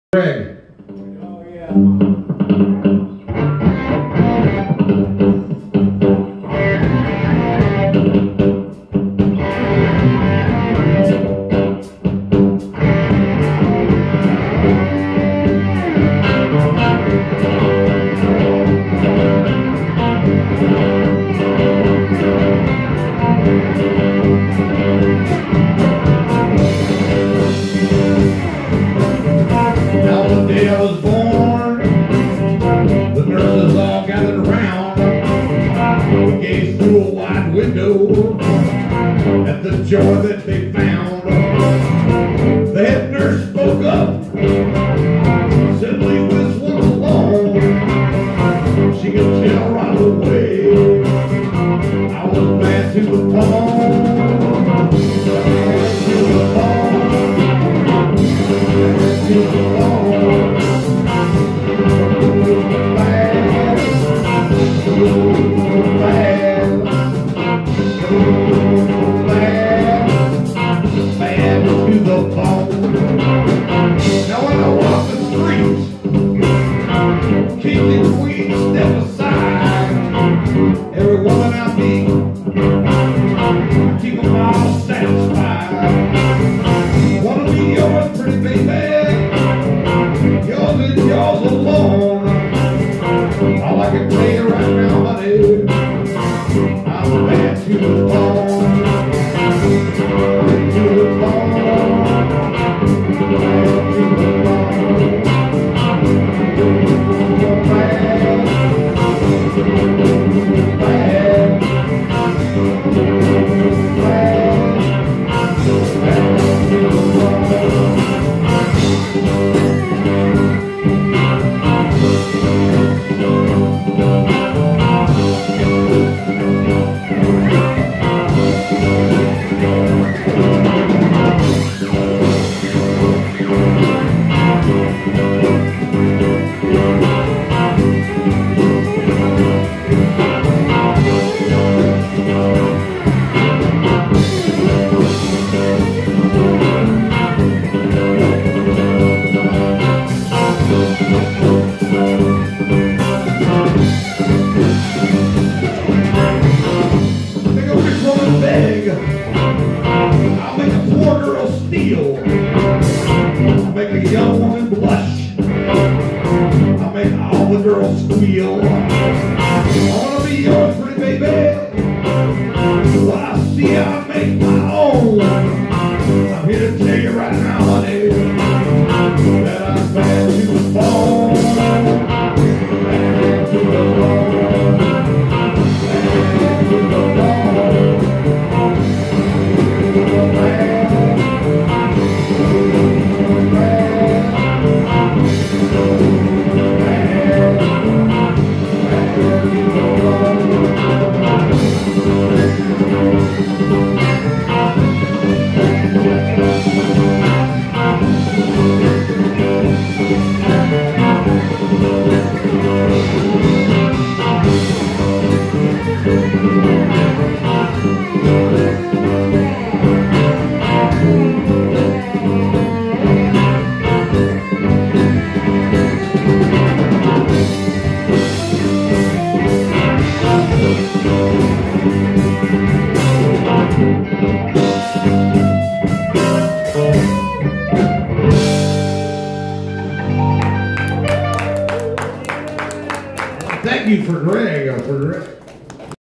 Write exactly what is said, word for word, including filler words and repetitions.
Greg. Oh, yeah. Now the day I was born, the nurses all gathered around. We gazed through a wide window at the joy that they found. The head nurse spoke up, said, "Leave this one alone." She could tell right away I was bad to the bone. Bad to the bone. Bad to the bone. Bad. Bad. Bad. Bad to the bone. Now when I walk the streets, king and queen step aside. Every woman I meet, keep them all satisfied. Wanna be yours, pretty baby, yours and yours alone. All I can tell you right now, honey, I'm bad to the bone. Bad to the bone. Bad to the bone. Bad. Bad. I'll make a poor girl steal. I'll make a young woman blush. I'll make all the girls squeal. I wanna be yours, pretty baby. What I see, I make my own. I'm here to tell you right now, honey, that I'm bad to the bone. Bad to the bone. Bad to the bone. Thank you for Greg. For Greg.